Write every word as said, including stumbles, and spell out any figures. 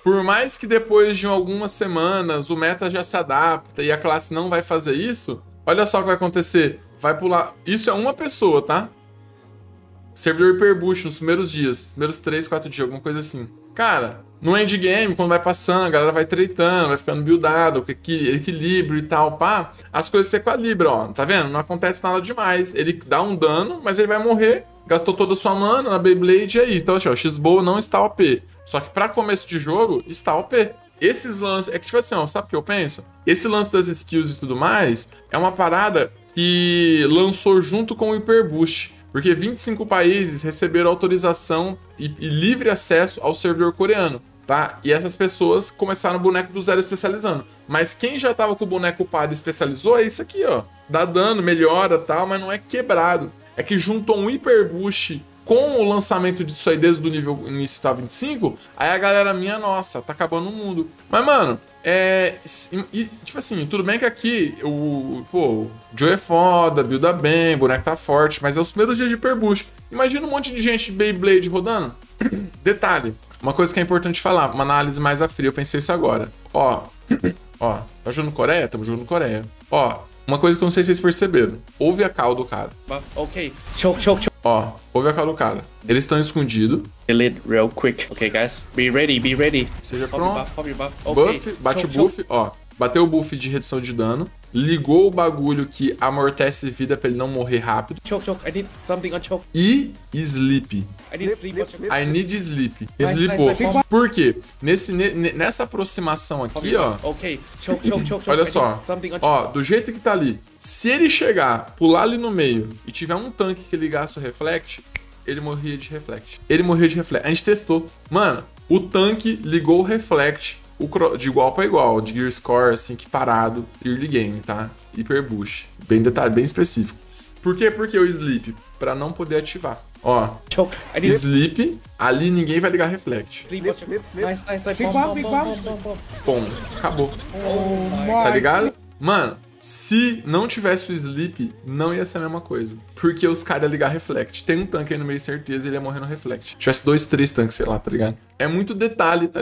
Por mais que depois de algumas semanas o meta já se adapta e a classe não vai fazer isso, olha só o que vai acontecer. Vai pular... Isso é uma pessoa, tá? Servidor hiperboost nos primeiros dias. Primeiros três, quatro dias, alguma coisa assim. Cara, no endgame, quando vai passando, a galera vai treitando, vai ficando buildado, equilíbrio e tal, pá. As coisas se equilibram, ó. Tá vendo? Não acontece nada demais. Ele dá um dano, mas ele vai morrer. Gastou toda a sua mana na Beyblade e aí. Então, assim, ó, X-Bow não está O P. Só que pra começo de jogo, está O P. Esses lances... É que, tipo assim, ó, sabe o que eu penso? Esse lance das skills e tudo mais é uma parada que lançou junto com o Hyperboost. Porque vinte e cinco países receberam autorização e, e livre acesso ao servidor coreano, tá? E essas pessoas começaram o boneco do zero especializando. Mas quem já tava com o boneco upado e especializou é isso aqui, ó. Dá dano, melhora e tal, mas não é quebrado. É que juntou um Hyperboost com o lançamento disso aí desde o nível início tá vinte e cinco, aí a galera minha, nossa, tá acabando o mundo. Mas, mano, é... E, tipo assim, tudo bem que aqui o... Pô, o Joe é foda, builda bem, o boneco tá forte, mas é os primeiros dias de Hyperboost. Imagina um monte de gente de Beyblade rodando. Detalhe, uma coisa que é importante falar, uma análise mais a frio, eu pensei isso agora. Ó, ó, tá jogando Coreia? Tamo jogando Coreia. Ó, uma coisa que eu não sei se vocês perceberam. Ouve a call do cara. Ok, choke, choke, choke. Ó, ouve a call do cara. Eles estão escondidos. Kill it real quick. Okay, guys, be ready, be ready. Seja Pop your pronto. buff, pop your buff. Okay. Buff, bate choke, o buff, choke. ó. Bateu o buff de redução de dano. Ligou o bagulho que amortece vida pra ele não morrer rápido. Choke, choke. I need something on choke. E sleep. I need sleep on choke. I need sleep. Nice, Sleepou. nice, nice. Por quê? Nesse, ne- nessa aproximação Pop aqui, your ó. buff. Ok, choke, choke, choke, choke. Olha I só. need something on Ó, choke. do jeito que tá ali. Se ele chegar, pular ali no meio e tiver um tanque que ligasse o Reflect, ele morria de Reflect. Ele morria de Reflect. A gente testou. Mano, o tanque ligou o Reflect o cro- de igual pra igual, de Gear Score, assim, que parado, early game, tá? Hyperboost. Bem detalhe, bem específico. Por quê? Porque o Sleep? Pra não poder ativar. Ó, Choke. I need Sleep, ali ninguém vai ligar Reflect. sleep on choke. Nice, nice, nice. Big Bomb, bomb, bomb, big bomb, bomb. bomb, bomb. Bom, acabou. Oh my Tá ligado? Mano, se não tivesse o Sleep, não ia ser a mesma coisa. Porque os caras iam ligar Reflect. Tem um tanque aí no meio, certeza, ele ia morrer no Reflect. Se tivesse dois, três tanques, sei lá, tá ligado? É muito detalhe, tá